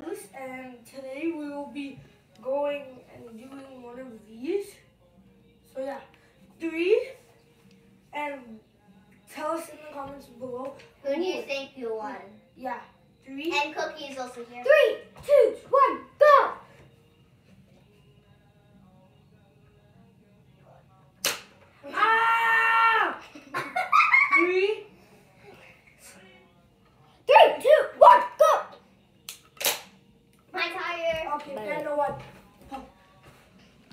And today we will be going and doing one of these. So yeah, 3, and tell us in the comments below. Who do you think you won? Yeah, 3. And Cookie's also here. 3, 2, 1, go!